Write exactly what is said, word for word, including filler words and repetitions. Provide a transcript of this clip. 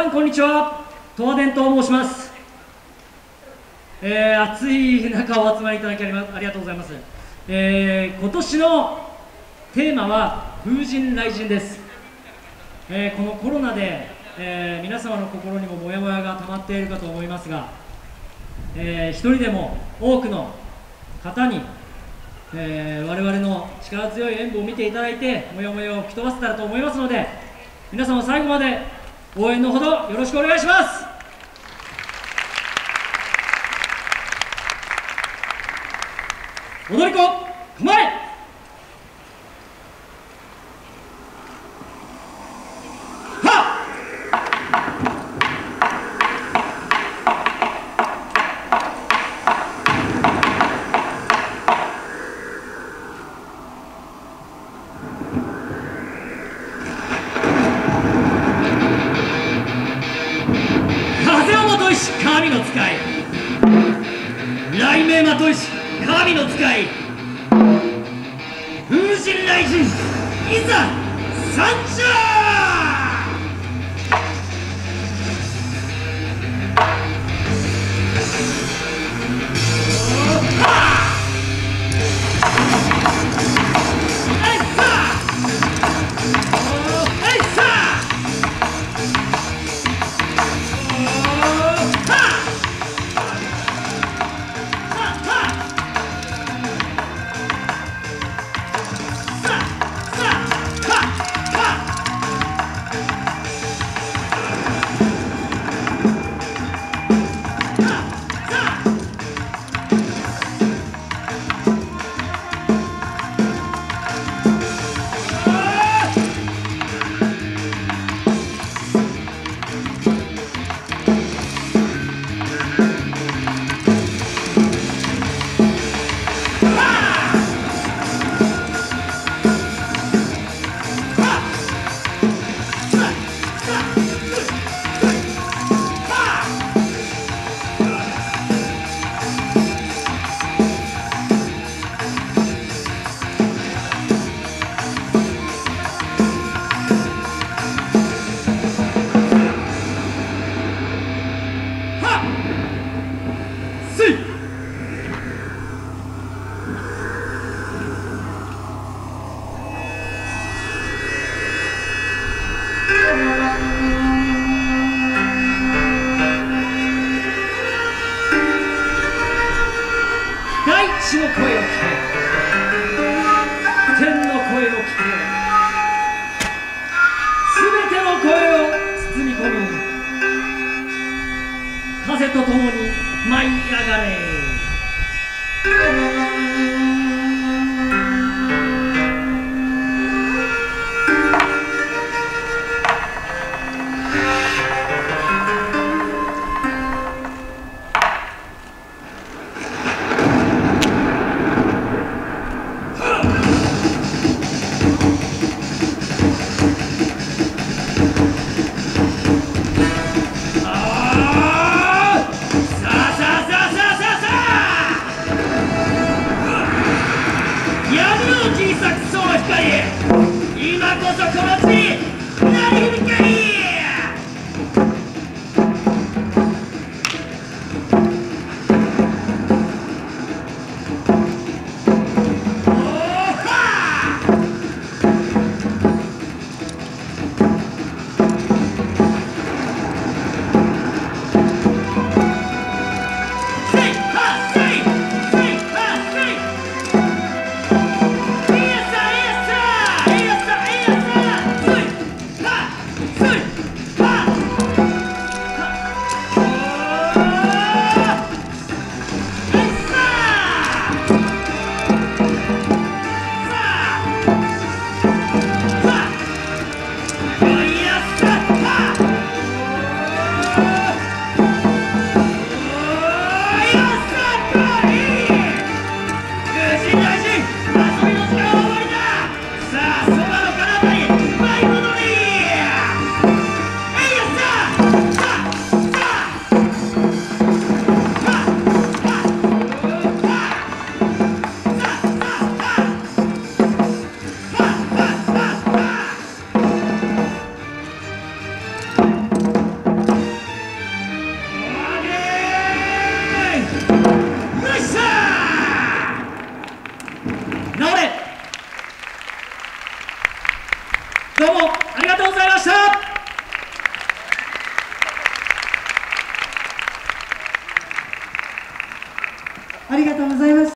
んこんにちは、東電と申します。えー、暑い中お集まりいただきありがとうございます。えー、今年のテーマは風神雷神です。えー、このコロナで、えー、皆様の心にもモヤモヤが溜まっているかと思いますが、えー、一人でも多くの方に、えー、我々の力強い演舞を見ていただいてモヤモヤを吹き飛ばせたらと思いますので、皆様最後まで応援のほどよろしくお願いします。踊り子構え。神の使い、雷鳴まといし神の使い、風神雷神、いざ参上。大地の声を聞け、天の声を聞け、すべての声を包み込み、風とともに舞い上がれ。 どうもありがとうございました。 ありがとうございました。